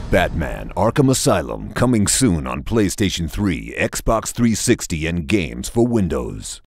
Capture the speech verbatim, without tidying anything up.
Batman Arkham Asylum coming soon on PlayStation three, Xbox three sixty, and games for Windows.